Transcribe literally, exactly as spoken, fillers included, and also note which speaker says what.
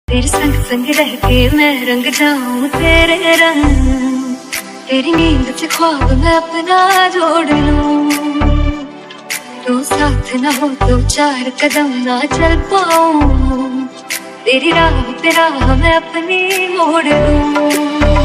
Speaker 1: तेरे संग संग रह के मैं रंग जाऊं तेरे रंग, तेरी नींद से ख्वाब मैं अपना जोड़ लूं। तू साथ ना हो तो चार कदम ना चल पाऊं, तेरी राह पे राह मैं अपनी मोड़ लूं।